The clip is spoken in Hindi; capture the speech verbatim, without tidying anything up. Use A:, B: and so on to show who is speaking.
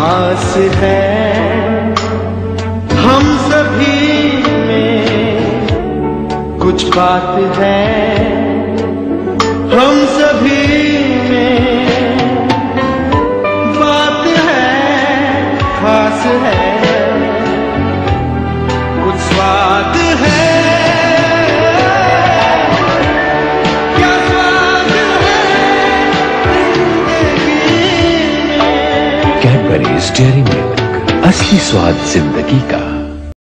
A: आस है हम सभी में, कुछ बात है हम सभी में, बात है खास है, कुछ स्वाद है, क्या स्वाद है जिंदगी में।
B: कैडबरीज डेयरी मिल्क, असली स्वाद जिंदगी का।